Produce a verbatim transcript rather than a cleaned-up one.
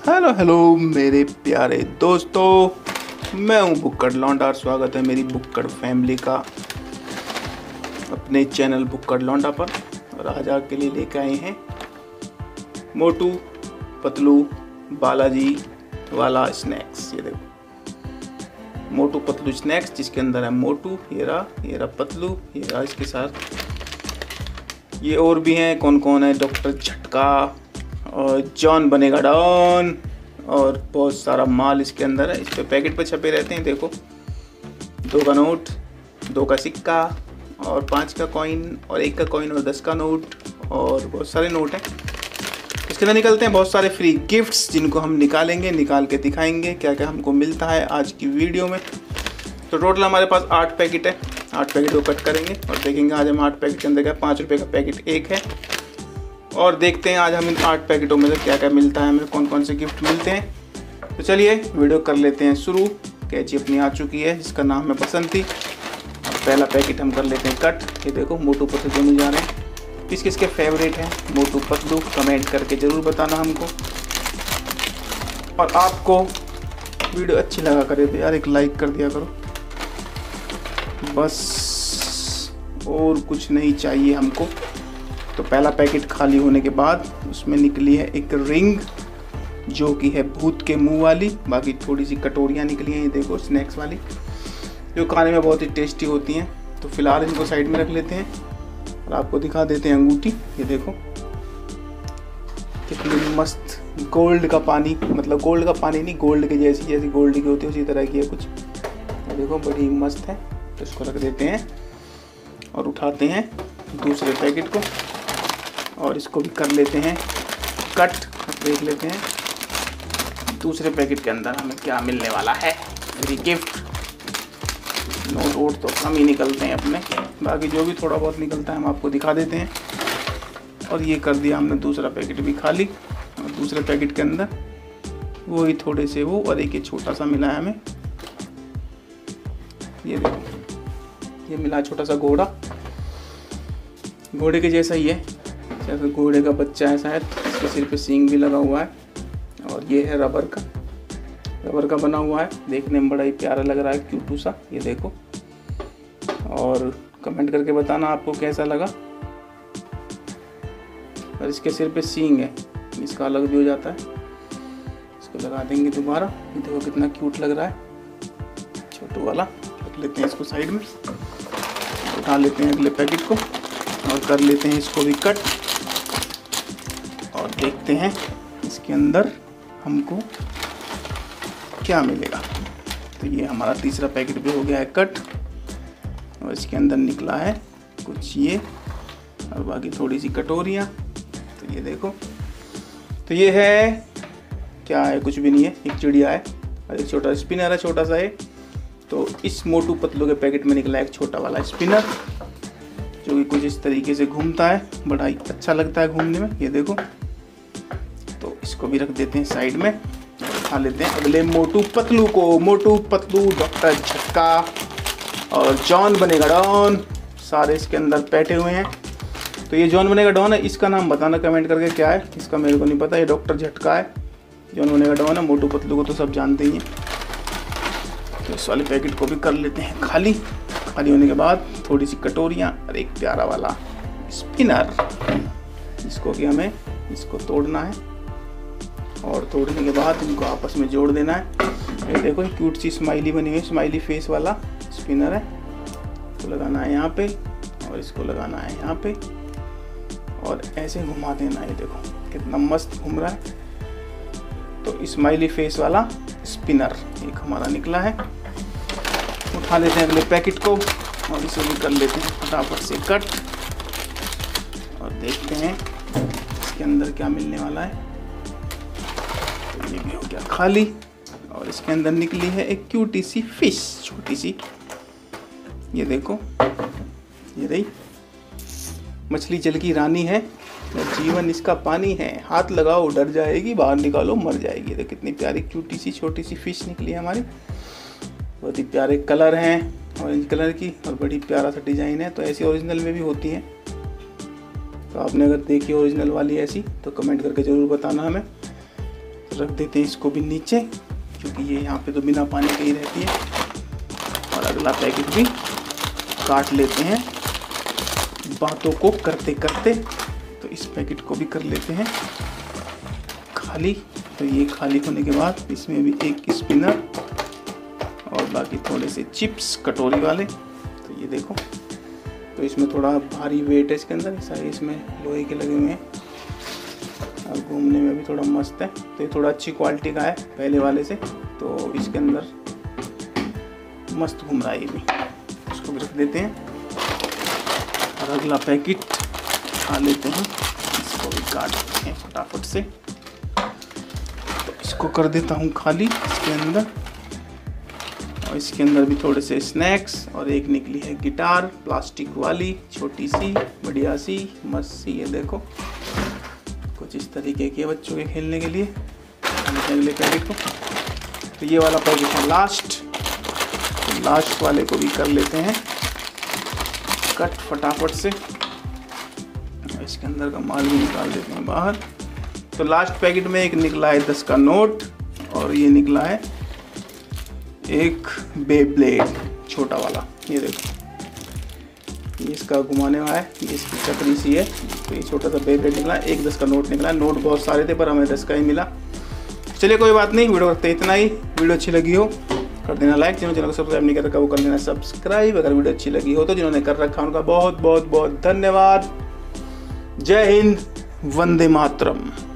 Hello hello मेरे प्यारे दोस्तों, मैं हूं बुक्कड़ लौंडा और स्वागत है मेरी बुक्कड़ फैमिली का अपने चैनल बुक्कड़ लौंडा पर। और आज आपके लिए लेकर आए हैं मोटू पतलू बालाजी वाला स्नैक्स। ये देखो मोटू पतलू स्नैक्स, जिसके अंदर है मोटू, ये रहा ये रहा पतलू, ये रहा इसके साथ ये और भी हैं। कौन कौन है? डॉक्टर झटका और जॉन बनेगा डॉन और बहुत सारा माल इसके अंदर है। इस पे पैकेट पे छपे रहते हैं। देखो, दो का नोट, दो का सिक्का और पाँच का कॉइन और एक का कॉइन और दस का नोट और बहुत सारे नोट हैं। इसके अंदर निकलते हैं बहुत सारे फ्री गिफ्ट्स, जिनको हम निकालेंगे, निकाल के दिखाएंगे क्या क्या हमको मिलता है आज की वीडियो में। तो टोटल हमारे पास आठ पैकेट है। आठ पैकेट को कट करेंगे और देखेंगे आज हम आठ पैकेट के अंदर क्या पाँच रुपये का पैकेट एक है। और देखते हैं आज हम इन आठ पैकेटों में से क्या क्या मिलता है, हमें कौन कौन से गिफ्ट मिलते हैं। तो चलिए वीडियो कर लेते हैं शुरू। कैची अपनी आ चुकी है, जिसका नाम है बसंती। और पहला पैकेट हम कर लेते हैं कट। ये देखो मोटू पतलू दोनों जा रहे हैं। किस किस के फेवरेट हैं मोटू पतलू, कमेंट करके ज़रूर बताना हमको। और आपको वीडियो अच्छी लगा करे तो यार एक लाइक कर दिया करो, बस और कुछ नहीं चाहिए हमको। तो पहला पैकेट खाली होने के बाद उसमें निकली है एक रिंग, जो कि है भूत के मुंह वाली। बाकी थोड़ी सी कटोरियाँ निकली हैं, ये देखो स्नैक्स वाली, जो खाने में बहुत ही टेस्टी होती हैं। तो फिलहाल इनको साइड में रख लेते हैं और आपको दिखा देते हैं अंगूठी। ये देखो कितनी मस्त गोल्ड का पानी, मतलब गोल्ड का पानी नहीं, गोल्ड के जैसी जैसी गोल्ड की होती है उसी तरह की है कुछ। ये देखो बड़ी मस्त है। तो इसको रख देते हैं और उठाते हैं दूसरे पैकेट को और इसको भी कर लेते हैं कट। देख लेते हैं दूसरे पैकेट के अंदर हमें क्या मिलने वाला है। Free gift. नोट वोट तो कम ही निकलते हैं अपने, बाकी जो भी थोड़ा बहुत निकलता है हम आपको दिखा देते हैं। और ये कर दिया हमने दूसरा पैकेट भी खाली। और दूसरे पैकेट के अंदर वो ही थोड़े से वो और एक छोटा सा मिला है हमें। ये देखो ये मिला छोटा सा घोड़ा, घोड़े के जैसा ही है, जैसे घोड़े का बच्चा है शायद। इसके सिर पे सींग भी लगा हुआ है। और ये है रबर का, रबर का बना हुआ है, देखने में बड़ा ही प्यारा लग रहा है, क्यूटू सा। ये देखो और कमेंट करके बताना आपको कैसा लगा। और इसके सिर पे सींग है, इसका अलग भी हो जाता है। इसको लगा देंगे दोबारा। ये देखो कितना क्यूट लग रहा है, छोटू वाला। रख लेते हैं इसको साइड में, उठा लेते हैं अगले पैकेट को और कर लेते हैं इसको भी कट। और देखते हैं इसके अंदर हमको क्या मिलेगा। तो ये हमारा तीसरा पैकेट भी हो गया है कट और इसके अंदर निकला है कुछ ये और बाकी थोड़ी सी कटोरियाँ। तो ये देखो, तो ये है क्या है, कुछ भी नहीं है, एक चिड़िया है और एक छोटा स्पिनर है, छोटा सा है। तो इस मोटू पतलू के पैकेट में निकला एक छोटा वाला स्पिनर, जो कि कुछ इस तरीके से घूमता है, बड़ा ही अच्छा लगता है घूमने में। ये देखो, तो इसको भी रख देते हैं साइड में। उठा लेते हैं अगले मोटू पतलू को। मोटू पतलू, डॉक्टर झटका और जॉन बनेगा डॉन, सारे इसके अंदर बैठे हुए हैं। तो ये जॉन बनेगा डॉन है, इसका नाम बताना कमेंट करके क्या है, इसका मेरे को नहीं पता। ये डॉक्टर झटका है, जॉन बनेगा डॉन है। मोटू पतलू को तो सब जानते ही हैं। तो इस वाले पैकेट को भी कर लेते हैं खाली। खाली होने के बाद थोड़ी सी कटोरियाँ और एक प्यारा वाला स्पिनर, इसको भी हमें इसको तोड़ना है और तोड़ने के बाद इनको आपस में जोड़ देना है। ये देखो क्यूट सी स्माइली बनी हुई, स्माइली फेस वाला स्पिनर है। इसको लगाना है यहाँ पे और इसको लगाना है यहाँ पे और ऐसे घुमा देना है। ये देखो कितना मस्त घूम रहा है। तो स्माइली फेस वाला स्पिनर एक हमारा निकला है। उठा लेते हैं अगले पैकेट को और इसे भी कर लेते हैं फटाफट से कट और देखते हैं इसके अंदर क्या मिलने वाला है। तो ये भी हो गया खाली और इसके अंदर निकली है एक क्यूटी सी फिश, छोटी सी। ये देखो, ये रही मछली, जल की रानी है, जीवन इसका पानी है, हाथ लगाओ डर जाएगी, बाहर निकालो मर जाएगी। तो कितनी प्यारी क्यूटी सी छोटी सी फिश निकली है हमारी। बहुत ही प्यारे कलर हैं, ऑरेंज कलर की, और बड़ी प्यारा सा डिज़ाइन है। तो ऐसी ओरिजिनल में भी होती हैं। तो आपने अगर देखी ओरिजिनल वाली ऐसी तो कमेंट करके ज़रूर बताना हमें। रख देते हैं इसको भी नीचे, क्योंकि ये यहाँ पे तो बिना पानी के ही रहती है। और अगला पैकेट भी काट लेते हैं बातों को करते करते। तो इस पैकेट को भी कर लेते हैं खाली। तो ये खाली होने के बाद इसमें भी एक स्पिनर और बाकी थोड़े से चिप्स कटोरी वाले। तो ये देखो, तो इसमें थोड़ा भारी वेट है इसके अंदर, सारे इसमें लोहे के लगे हुए हैं और घूमने में भी थोड़ा मस्त है। तो ये थोड़ा अच्छी क्वालिटी का है पहले वाले से, तो इसके अंदर मस्त घूम रहा है ये भी। इसको भी रख देते हैं और अगला पैकेट उठा लेते हैं, इसको भी काट देते हैं फटाफट से। तो इसको कर देता हूँ खाली इसके अंदर, और इसके अंदर भी थोड़े से स्नैक्स और एक निकली है गिटार प्लास्टिक वाली, छोटी सी बढ़िया सी मस्त सी। ये देखो कुछ इस तरीके के बच्चों के खेलने के लिए। अगले पैकेट को, तो ये वाला पैकेट है लास्ट। तो लास्ट वाले को भी कर लेते हैं कट फटाफट से। इसके अंदर का माल भी निकाल देते हैं बाहर। तो लास्ट पैकेट में एक निकला है दस का नोट, और ये निकला है एक बेब्लेड छोटा वाला। ये देखो, ये इसका घुमाने वाला है, ये इसकी चक्री सी है। तो ये छोटा सा बेब्लेड निकला, एक दस का नोट निकला। नोट बहुत सारे थे पर हमें दस का ही मिला। चलिए कोई बात नहीं, वीडियो करते इतना ही। वीडियो अच्छी लगी हो कर देना लाइक, जिन्होंने चैनल को सब्सक्राइब नहीं कर रखा वो कर देना सब्सक्राइब। अगर वीडियो अच्छी लगी हो तो जिन्होंने कर रखा उनका बहुत बहुत बहुत धन्यवाद। जय हिंद, वंदे मातरम।